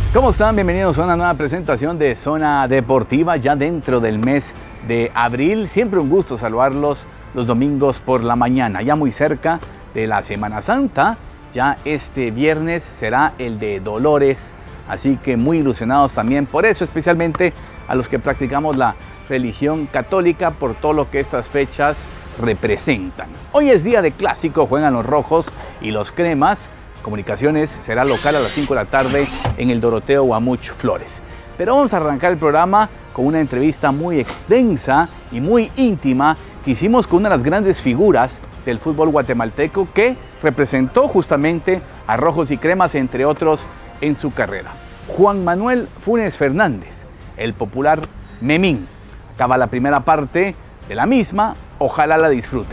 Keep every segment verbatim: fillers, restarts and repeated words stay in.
¿Cómo están? Bienvenidos a una nueva presentación de Zona Deportiva ya dentro del mes de abril. Siempre un gusto saludarlos los domingos por la mañana, ya muy cerca de la Semana Santa. Ya este viernes será el de Dolores, así que muy ilusionados también por eso, especialmente a los que practicamos la religión católica por todo lo que estas fechas representan. Hoy es día de clásico, juegan los rojos y los cremas. Comunicaciones será local a las cinco de la tarde en el Doroteo Guamuch Flores. Pero vamos a arrancar el programa con una entrevista muy extensa y muy íntima que hicimos con una de las grandes figuras del fútbol guatemalteco que representó justamente a rojos y cremas, entre otros, en su carrera. Juan Manuel Funes Fernández, el popular Memín. Acaba la primera parte de la misma, ojalá la disfruten.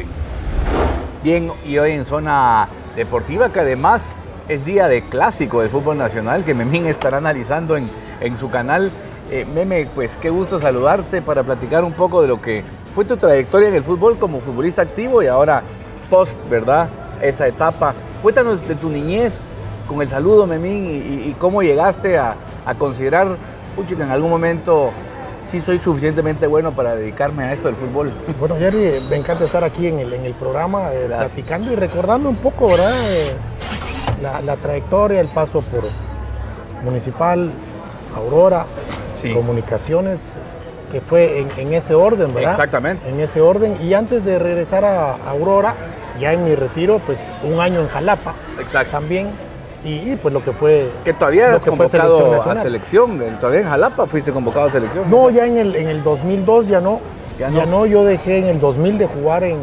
Bien, y hoy en Zona Deportiva, que además es día de clásico del fútbol nacional, que Memín estará analizando en, en su canal. Eh, Meme, pues qué gusto saludarte para platicar un poco de lo que fue tu trayectoria en el fútbol como futbolista activo y ahora post, ¿verdad? Esa etapa. Cuéntanos de tu niñez con el saludo, Memín, y, y, y cómo llegaste a, a considerar, pucha, que en algún momento sí soy suficientemente bueno para dedicarme a esto del fútbol. Bueno, Jerry, me encanta estar aquí en el, en el programa, eh, platicando y recordando un poco, ¿verdad? Eh, la, la trayectoria, el paso por Municipal, Aurora, sí. Comunicaciones, que fue en, en ese orden, ¿verdad? Exactamente. En ese orden. Y antes de regresar a, a Aurora, ya en mi retiro, pues un año en Jalapa. Exacto. También. Y, y pues lo que fue... Que todavía eras convocado a selección, todavía en Jalapa fuiste convocado a selección. No, ya en el, en el dos mil dos ya no, ya, ya no. no, yo dejé en el dos mil de jugar en, en,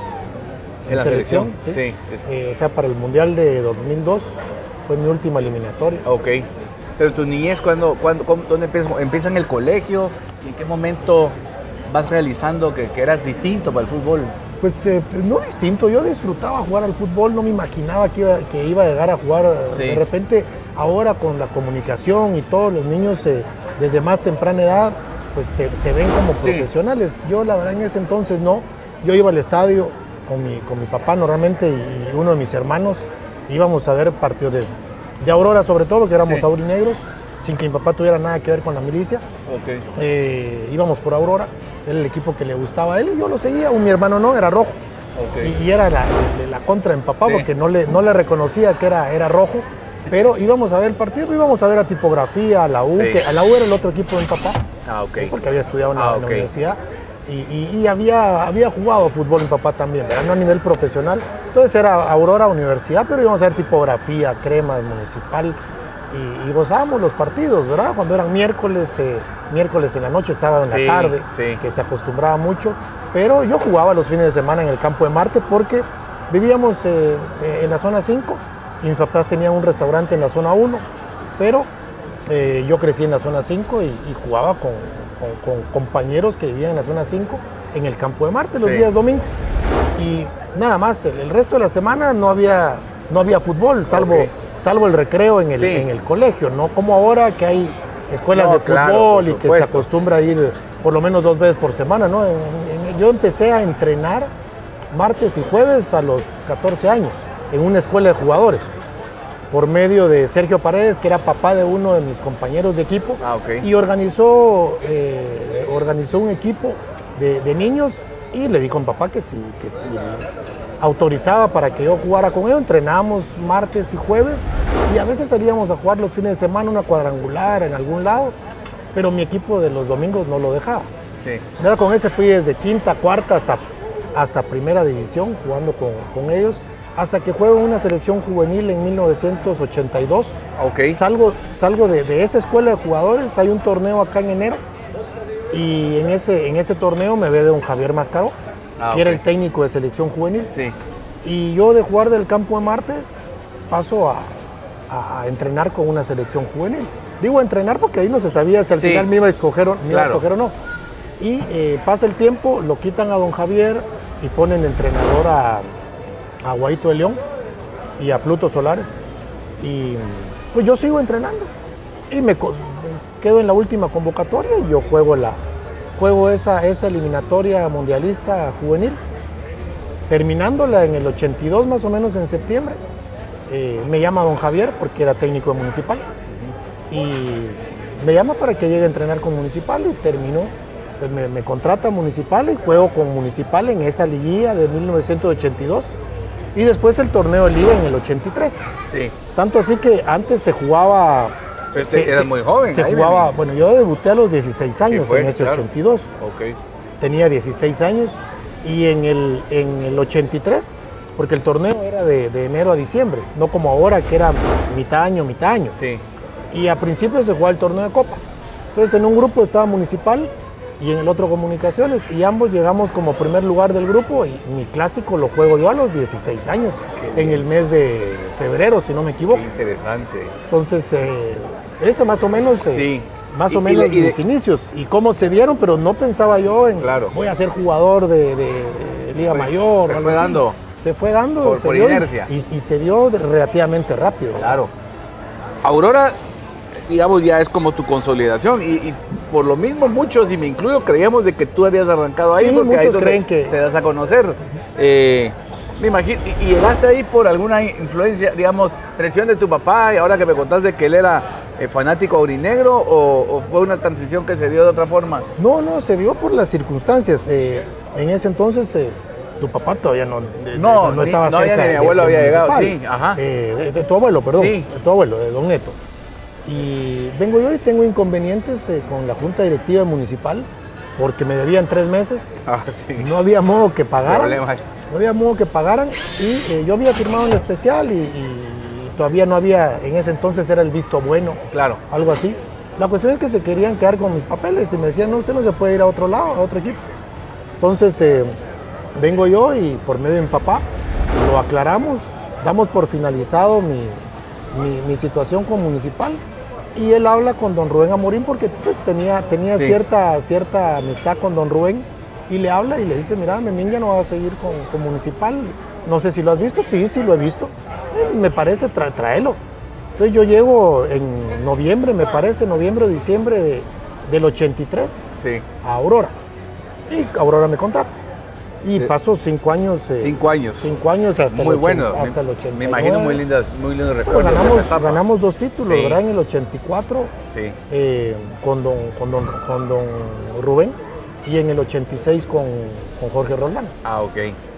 en la selección. selección ¿sí? Sí, eh, o sea, para el Mundial de dos mil dos fue mi última eliminatoria. Ok, pero tu niñez, ¿cuándo, cuándo, cómo, ¿dónde empieza, empieza en el colegio? ¿En qué momento vas realizando que, que eras distinto para el fútbol? Pues eh, no distinto, yo disfrutaba jugar al fútbol, no me imaginaba que iba, que iba a llegar a jugar. Sí. De repente, ahora con la comunicación y todos los niños eh, desde más temprana edad, pues se, se ven como sí. profesionales. Yo la verdad en ese entonces no, yo iba al estadio con mi, con mi papá normalmente y uno de mis hermanos, íbamos a ver partidos de, de Aurora sobre todo, que éramos sí. aurinegros, sin que mi papá tuviera nada que ver con la milicia. Okay. Eh, íbamos por Aurora. Era el equipo que le gustaba a él y yo lo seguía, mi hermano no, era rojo. Okay. Y, y era la, la, la contra en papá, sí. porque no le, no le reconocía que era, era rojo, pero íbamos a ver el partido, íbamos a ver a Tipografía, a la U, sí. que a la U era el otro equipo de mi papá, ah, okay. porque había estudiado en, ah, la, okay. en la universidad y, y, y había, había jugado fútbol mi papá también, ¿verdad? No a nivel profesional, entonces era Aurora Universidad, pero íbamos a ver Tipografía, Cremas, Municipal. Y, y gozábamos los partidos, ¿verdad? Cuando eran miércoles, eh, miércoles en la noche, sábado en sí, la tarde, sí. que se acostumbraba mucho. Pero yo jugaba los fines de semana en el Campo de Marte porque vivíamos eh, en la zona cinco y mis papás tenían un restaurante en la zona uno, pero eh, yo crecí en la zona cinco y, y jugaba con, con, con compañeros que vivían en la zona cinco en el Campo de Marte los sí. días domingos. Y nada más, el, el resto de la semana no había, no había fútbol, salvo... Okay. salvo el recreo en el, sí. en el colegio, no como ahora que hay escuelas no, de fútbol claro, y que se acostumbra a ir por lo menos dos veces por semana, ¿no? En, en, yo empecé a entrenar martes y jueves a los catorce años en una escuela de jugadores por medio de Sergio Paredes, que era papá de uno de mis compañeros de equipo, ah, okay. y organizó, eh, organizó un equipo de, de niños y le dijo a mi papá que sí, que sí autorizaba para que yo jugara con ellos. Entrenábamos martes y jueves y a veces salíamos a jugar los fines de semana una cuadrangular en algún lado, pero mi equipo de los domingos no lo dejaba. Sí. Ahora con ese fui desde quinta, cuarta hasta, hasta primera división jugando con, con ellos, hasta que juego en una selección juvenil en mil novecientos ochenta y dos. Okay. Salgo, salgo de, de esa escuela de jugadores, hay un torneo acá en enero y en ese, en ese torneo me ve don Javier Mascaró. Ah, que okay. era el técnico de selección juvenil. Sí. Y yo de jugar del Campo de Marte paso a, a entrenar con una selección juvenil. Digo entrenar porque ahí no se sabía si al sí. final me iba a escoger, me claro. iba a escoger o no. Y eh, pasa el tiempo, lo quitan a don Javier y ponen de entrenador a, a Guaito de León y a Pluto Solares. Y pues yo sigo entrenando. Y me, me quedo en la última convocatoria y yo juego la... Juego esa, esa eliminatoria mundialista juvenil, terminándola en el ochenta y dos más o menos en septiembre. Eh, me llama don Javier porque era técnico de Municipal. Uh-huh. y me llama para que llegue a entrenar con Municipal y terminó. Pues me, me contrata Municipal y juego con Municipal en esa liguilla de mil novecientos ochenta y dos y después el torneo de liga en el ochenta y tres. Sí. Tanto así que antes se jugaba... Pero se, eras muy joven. Se ahí, jugaba, me... bueno, yo debuté a los dieciséis años, sí, fue, en ese claro. ochenta y dos. Okay. Tenía dieciséis años y en el, en el ochenta y tres, porque el torneo era de, de enero a diciembre, no como ahora que era mitad año, mitad año. Sí. Y a principios se jugaba el torneo de Copa. Entonces en un grupo estaba Municipal y en el otro Comunicaciones y ambos llegamos como primer lugar del grupo y mi clásico lo juego yo a los dieciséis años, en el mes de febrero, si no me equivoco. Qué interesante. Entonces, eh, ese más o menos, eh, sí. más y, o menos y, y mis de... inicios y cómo se dieron, pero no pensaba yo en claro. voy a ser jugador de, de, de Liga se, Mayor. Se fue dando. Se fue dando. Por, se por dio inercia. Y, y se dio relativamente rápido. Claro. Aurora, digamos, ya es como tu consolidación y, y por lo mismo muchos, y me incluyo, creíamos de que tú habías arrancado ahí, sí, porque ahí es donde creen que... te das a conocer. Eh, me imagino, y, y llegaste ahí por alguna influencia, digamos, presión de tu papá, y ahora que me contaste que él era eh, fanático aurinegro, o, o fue una transición que se dio de otra forma. No, no, se dio por las circunstancias. Eh, en ese entonces... Eh, tu papá todavía no, de, no, no, no estaba ni, cerca no, de, mi abuelo de, había de llegado, sí, ajá. Eh, de, de tu abuelo, perdón, sí. de tu abuelo, de Don Neto. Y vengo yo y tengo inconvenientes eh, con la Junta Directiva Municipal porque me debían tres meses, ah, sí. no había modo que pagaran, Problemas. no había modo que pagaran y eh, yo había firmado el especial y, y todavía no había, en ese entonces era el visto bueno, claro. algo así. La cuestión es que se querían quedar con mis papeles y me decían, no, usted no se puede ir a otro lado, a otro equipo. Entonces... Eh, vengo yo y por medio de mi papá lo aclaramos, damos por finalizado mi, mi, mi situación con Municipal y él habla con don Rubén Amorín porque pues tenía, tenía sí. cierta, cierta amistad con don Rubén y le habla y le dice, mira, Memín ya no va a seguir con, con Municipal, no sé si lo has visto, sí, sí lo he visto, eh, me parece, tra, tráelo. Entonces yo llego en noviembre, me parece, noviembre o diciembre de, del ochenta y tres sí. a Aurora y Aurora me contrata. Y pasó cinco años. Eh, cinco años. Cinco años hasta muy el, bueno. ochenta, hasta el ochenta y nueve. Me imagino muy lindas, muy lindos recuerdos. Bueno, ganamos, ganamos dos títulos, sí. ¿verdad? En el ochenta y cuatro sí. eh, con, don, con, don, con don Rubén y en el ochenta y seis con, con Jorge Roldán. Ah, ok.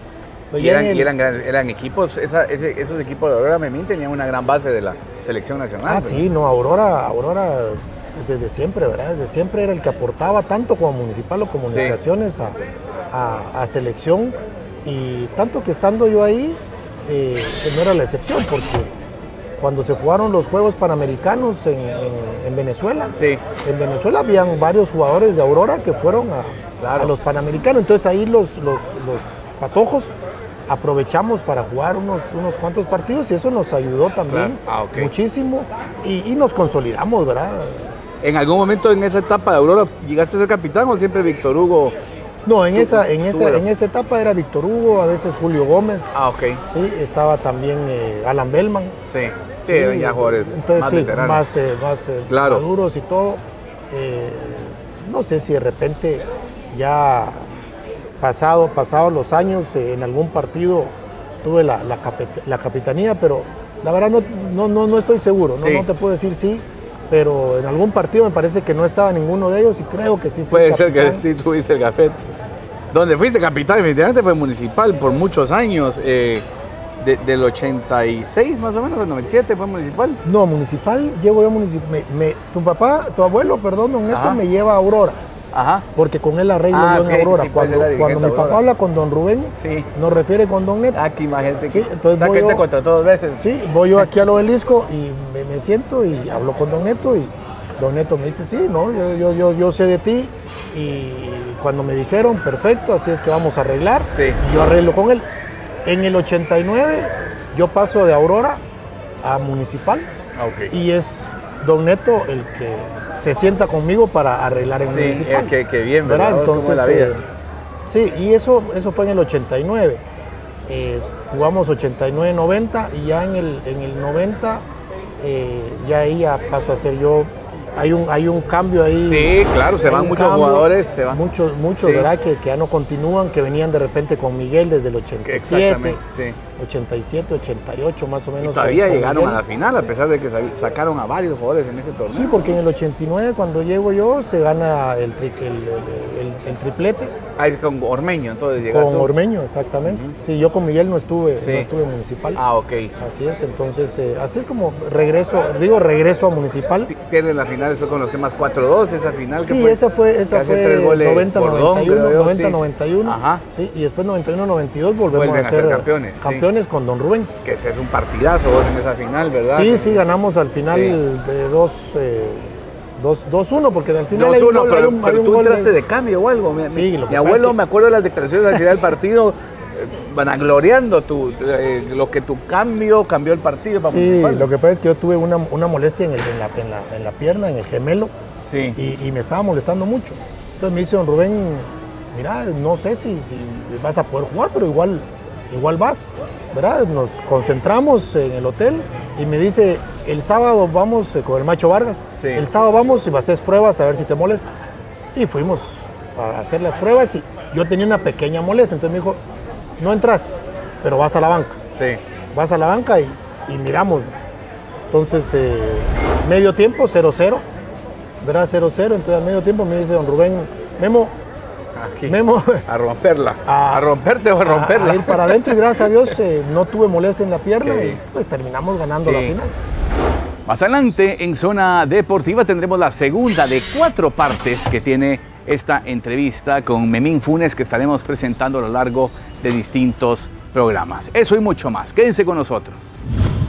Y, eran, el... y eran, eran equipos, esa, ese, esos equipos de Aurora Memín tenían una gran base de la selección nacional. Ah, ¿verdad? Sí, no, Aurora, Aurora desde siempre, ¿verdad? Desde siempre era el que aportaba tanto como Municipal o Comunicaciones sí. a... A, a selección y tanto que estando yo ahí eh, no era la excepción porque cuando se jugaron los Juegos Panamericanos en, en, en Venezuela, sí. en Venezuela habían varios jugadores de Aurora que fueron a, claro. a los Panamericanos, entonces ahí los, los, los patojos aprovechamos para jugar unos, unos cuantos partidos y eso nos ayudó también claro. ah, okay. muchísimo y, y nos consolidamos, ¿verdad? ¿En algún momento en esa etapa de Aurora llegaste a ser capitán o siempre Víctor Hugo? No, en esa, en, esa, en esa etapa era Víctor Hugo, a veces Julio Gómez. Ah, ok. Sí, estaba también eh, Alan Bellman. Sí, sí, sí ya jugadores entonces, más sí, veteranos. más, eh, más eh, claro. maduros y todo. Eh, no sé si de repente ya pasado, pasado los años, eh, en algún partido tuve la, la, la capitanía, pero la verdad no, no, no, no estoy seguro, sí. no, no te puedo decir sí. Pero en algún partido me parece que no estaba ninguno de ellos y creo que sí fue Puede capitán. ser que sí tuviste el gafete. Donde fuiste capitán, definitivamente fue Municipal por muchos años. Eh, de, del ochenta y seis más o menos, del noventa y siete fue Municipal. No, Municipal, llevo yo Municipal. Me, me, tu papá, tu abuelo, perdón, don Neto, me lleva a Aurora. Ajá. Porque con él arreglo ah, yo en okay, Aurora. sí, cuando cuando mi papá Aurora. habla con don Rubén, sí. nos refiere con don Neto. Ah, que imagínate. Sí, entonces o sea, voy que yo, te contrató dos veces. Sí, voy yo aquí al obelisco y me, me siento y hablo con don Neto y don Neto me dice, sí, no, yo, yo, yo, yo sé de ti y cuando me dijeron, perfecto, así es que vamos a arreglar, sí. y yo arreglo con él. En el ochenta y nueve yo paso de Aurora a Municipal okay. y es don Neto el que se sienta conmigo para arreglar en sí, Municipal. Sí, que, que bien, ¿verdad? ¿verdad? Entonces, la vida. Eh, sí, y eso, eso fue en el ochenta y nueve. Eh, jugamos ochenta y nueve noventa y ya en el, en el noventa, eh, ya ahí ya paso a ser yo. Hay un, hay un cambio ahí. Sí, claro, se van muchos cambio, jugadores. Se van. Muchos, muchos, sí. ¿verdad? Que, que ya no continúan, que venían de repente con Miguel desde el ochenta y siete. Exactamente, sí. ochenta y siete, ochenta y ocho más o menos. Y todavía con llegaron Miguel. a la final, a pesar de que sacaron a varios jugadores en ese torneo. Sí, porque en el ochenta y nueve, cuando llego yo, se gana el, tri, el, el, el, el triplete. Ah, es con Ormeño, entonces llegaste. Con Ormeño, exactamente. Uh-huh. Sí, yo con Miguel no estuve, sí. no estuve en Municipal. Ah, ok. Así es, entonces, eh, así es como regreso, digo regreso a Municipal. Pierden la final después con los Quemas cuatro dos, esa final que sí, fue. esa fue, esa fue noventa noventa y uno, noventa noventa y uno. Ajá. Sí, y después noventa y uno noventa y dos volvemos Vuelven a ser, a ser campeones. Campeones sí. Con Don Rubén. Que ese es un partidazo vos en esa final, ¿verdad? Sí, sí, ganamos al final sí. de dos. Eh, dos uno, porque al final dos uno, pero, un, pero tú entraste de... de cambio o algo. Mi, sí, mi abuelo, es que... me acuerdo de las declaraciones al final del partido, vanagloriando tu, eh, lo que tu cambio cambió el partido. Para sí, Municipal. Lo que pasa es que yo tuve una, una molestia en, el, en, la, en, la, en la pierna, en el gemelo, sí. y, y me estaba molestando mucho. Entonces me dice Don Rubén, mira, no sé si, si vas a poder jugar, pero igual, igual vas, ¿verdad? Nos concentramos en el hotel y me dice, el sábado vamos con el Macho Vargas, sí. el sábado vamos y vas a hacer pruebas a ver si te molesta. Y fuimos a hacer las pruebas y yo tenía una pequeña molestia, entonces me dijo, no entras, pero vas a la banca. Sí. Vas a la banca y, y miramos. Entonces, eh, medio tiempo, cero cero, ¿verdad? cero cero, entonces al medio tiempo me dice Don Rubén, Memo, Aquí, Memo, a romperla, a, a romperte o a romperla. A, a ir para adentro y gracias a Dios eh, no tuve molestia en la pierna okay. y pues terminamos ganando sí. la final. Más adelante en Zona Deportiva tendremos la segunda de cuatro partes que tiene esta entrevista con Memín Funes que estaremos presentando a lo largo de distintos programas. Eso y mucho más. Quédense con nosotros.